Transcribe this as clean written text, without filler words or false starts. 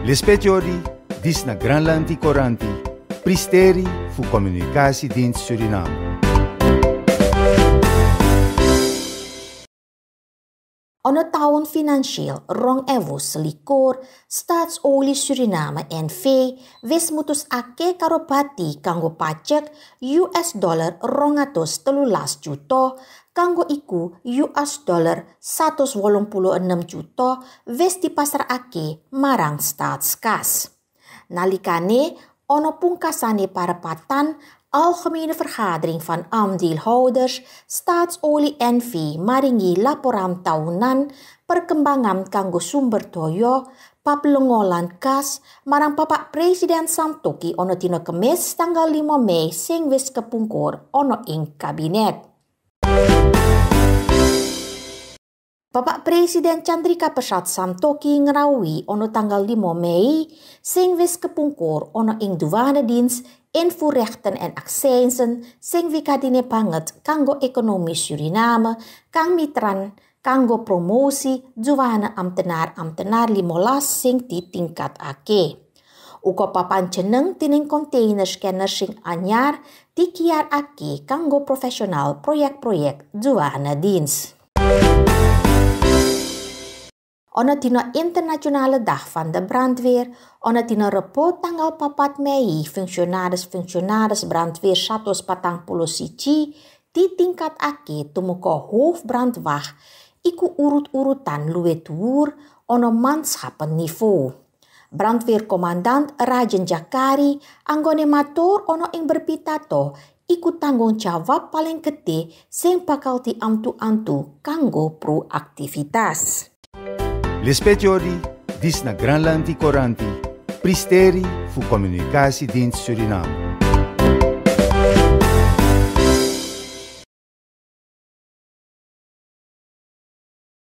Lispetiori, dis na Granlandi Coranti, Pristeri fu Communicatiedienst Suriname. Ono tahun finansiëel rong likur, Staatsolie Suriname NV wis mutusake karo bati kanggo pajak $213 juta, kanggo iku $186 juta wis dipasrahake marang staatskas. Nalikane ono pungkasane parepatan Algemene Vergadering van Aandeelhouders Staatsolie NV maringi laporan tahunan perkembangan kanggo sumber daya paplengolan gas marang Bapak Presiden Samtoki ono dina Kemis tanggal 5 Mei sing wis kepungkur ono ing kabinet. Bapak Presiden Chandrika Persad Samtoki ngrawuhi ono tanggal 5 Mei sing wis kepungkur ono ing douanediens invoerrechten en accijnsen sing wikadine banget kanggo ekonomi Suriname kang mitran kanggo promosi douane ambtenaar 15 sing ditingkatake. Uga papan jeneng tining container scanner sing anyar dikiarake kanggo profesional proyek-proyek douanediens. Ono dina internasionale dag van de brandweer, ono dina Rebo tanggal 4 Mei, fungsionaris brandweer 141 ditingkatake tumeka hoofdbrandwacht iku urut-urutan luwih dhuwur ono manschapenniveau. Brandweerkommandant Rajen Jakari anggone matur ono ing berpitato iku tanggung jawab paling gede sing bakal diantu-antu kanggo proaktivitas. Lispetiori, dis na Granlandi Coranti, Pristeri fu Communicatiedienst Suriname.